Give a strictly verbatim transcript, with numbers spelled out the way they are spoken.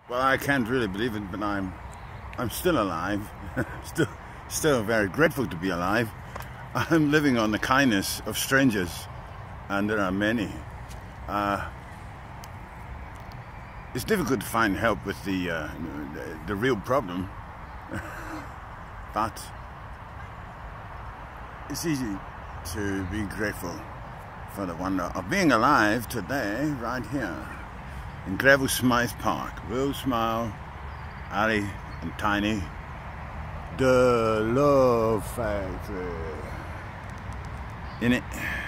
Well, I can't really believe it, but I'm I'm still alive. still still very grateful to be alive. I'm living on the kindness of strangers, and there are many. Uh, it's difficult to find help with the uh, the, the real problem, but it's easy to be grateful for the wonder of being alive today, right here in Greville Smyth Park. Will Smile, Ali and Tiny, the Love Factory. In it.